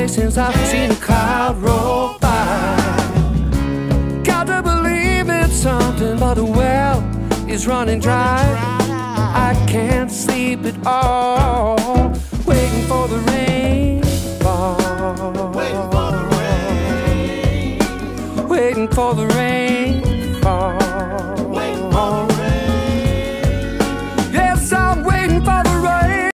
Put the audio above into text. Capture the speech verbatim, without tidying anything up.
day since I've seen a cloud roll by. Got to believe it's something, but the well is running dry. I can't sleep at all, waiting for the rain to fall. Waiting for the rain. Waiting for the rain to fall. Waiting for the rain.